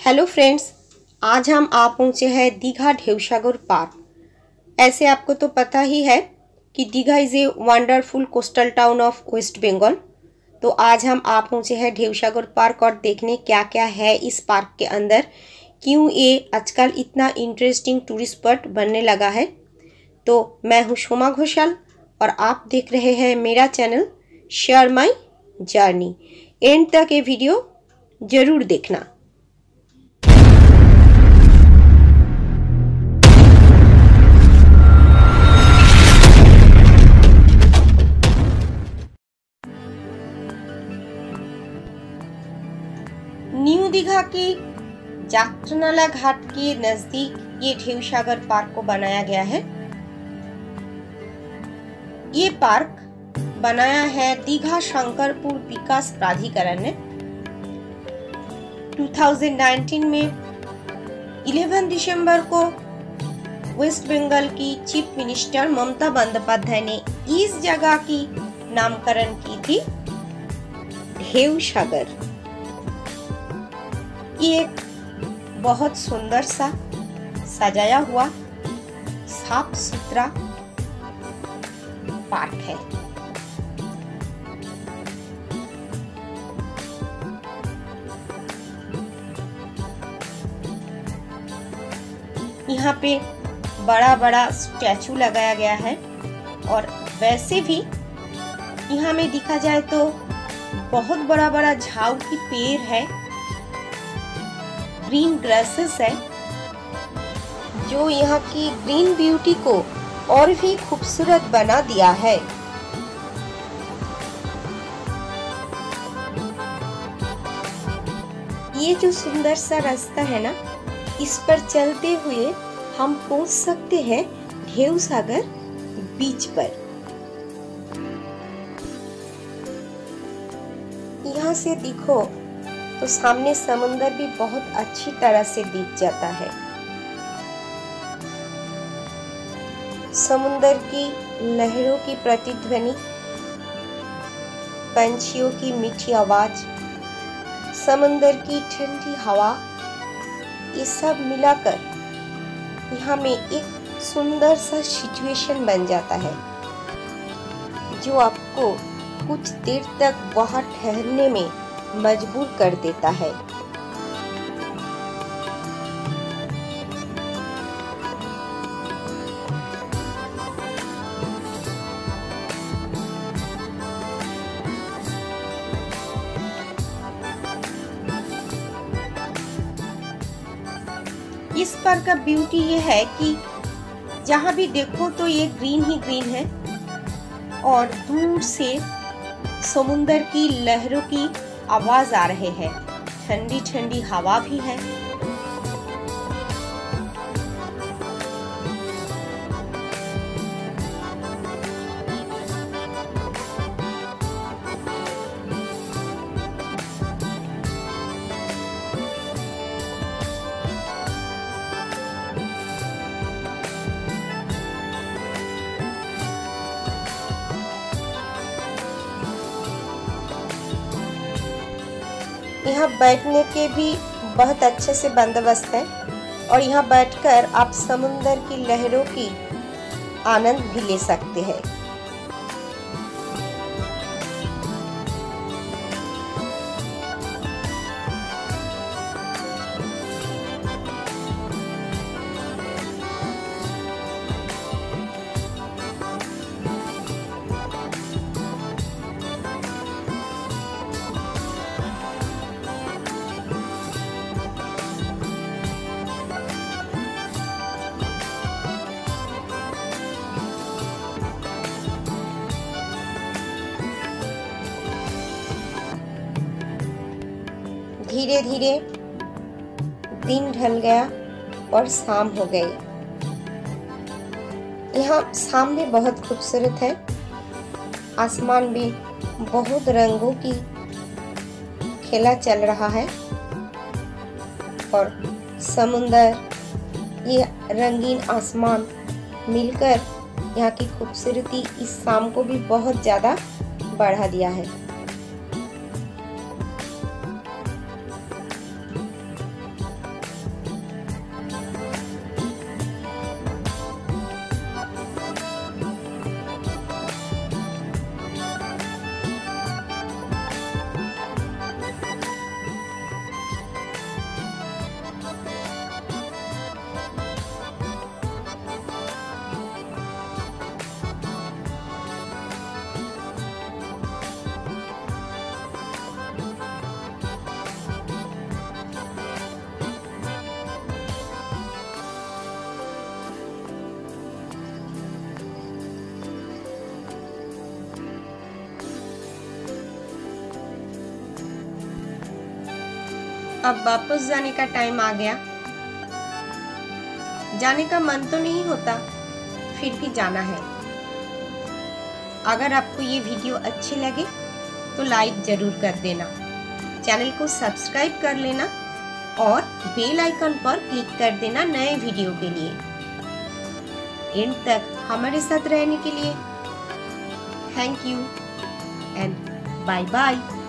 Hello friends, आज हम आ पहुँचे हैं दीघा ढेउसागर पार्क। ऐसे आपको तो पता ही है कि Digha is a wonderful coastal town of West Bengal. तो आज हम आ पहुँचे हैं ढेउसागर पार्क और देखने क्या क्या है इस पार्क के अंदर, क्यों ये आजकल इतना इंटरेस्टिंग टूरिस्ट स्पॉट बनने लगा है। तो मैं हूँ सोमा घोषाल और आप देख रहे हैं मेरा channel share my journey. End तक ये वीडियो ज़रूर देखना। न्यू दीघा के जात्रनाला घाट के नजदीक ये ढेउसागर पार्क को बनाया गया है। ये पार्क बनाया है दीघा शंकरपुर विकास प्राधिकरण ने। 2019 में 11 दिसंबर को वेस्ट बंगाल की चीफ मिनिस्टर ममता बंदोपाध्याय ने इस जगह की नामकरण की थी ढेउसागर। ये एक बहुत सुंदर सा सजाया हुआ साफ सुथरा पार्क है। यहाँ पे बड़ा बड़ा स्टैचू लगाया गया है और वैसे भी यहाँ में देखा जाए तो बहुत बड़ा बड़ा झाऊ की पेड़ है, ग्रीन ग्रासेस है, जो यहाँ की ग्रीन ब्यूटी को और भी खूबसूरत बना दिया है। ये जो सुंदर सा रास्ता है ना, इस पर चलते हुए हम पहुंच सकते हैं ढेउसागर बीच पर। यहाँ से देखो तो सामने समुंदर भी बहुत अच्छी तरह से दिख जाता है। समुंदर की लहरों की प्रतिध्वनि, पंछियों की मीठी आवाज, समुंदर की ठंडी हवा, ये सब मिलाकर यहाँ में एक सुंदर सा सिचुएशन बन जाता है, जो आपको कुछ देर तक वहाँ ठहरने में मजबूर कर देता है। इस पार्क का ब्यूटी ये है कि जहाँ भी देखो तो ये ग्रीन ही ग्रीन है और दूर से समुंदर की लहरों की आवाज आ रहे हैं, ठंडी ठंडी हवा भी है। यहाँ बैठने के भी बहुत अच्छे से बंदोबस्त है और यहाँ बैठकर आप समुंदर की लहरों की आनंद भी ले सकते हैं। धीरे धीरे दिन ढल गया और शाम हो गई। यहाँ सामने बहुत खूबसूरत है, आसमान भी बहुत रंगों की खेला चल रहा है और समुंदर, ये रंगीन आसमान मिलकर यहाँ की खूबसूरती इस शाम को भी बहुत ज़्यादा बढ़ा दिया है। अब वापस जाने का टाइम आ गया। जाने का मन तो नहीं होता, फिर भी जाना है। अगर आपको ये वीडियो अच्छी लगे तो लाइक जरूर कर देना, चैनल को सब्सक्राइब कर लेना और बेल आइकन पर क्लिक कर देना नए वीडियो के लिए। एंड तक हमारे साथ रहने के लिए thank you and bye bye.